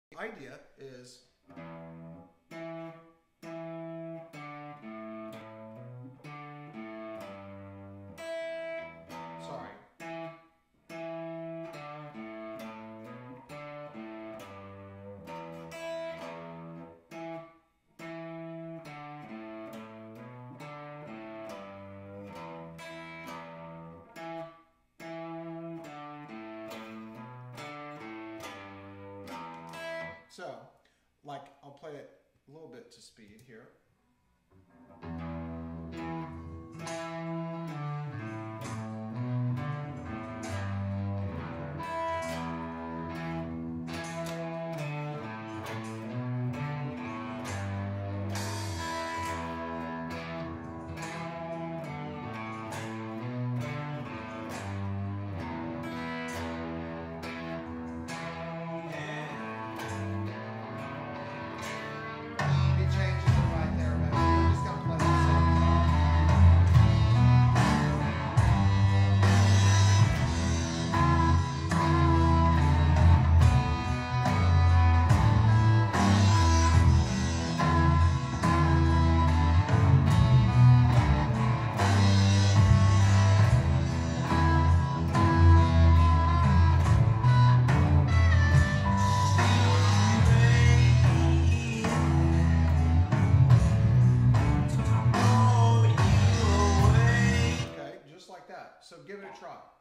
The idea is sorry. So, like, I'll play it a little bit to speed here. He changes it right there, man. I'm just gonna play the same Okay, just like that. So give it a try.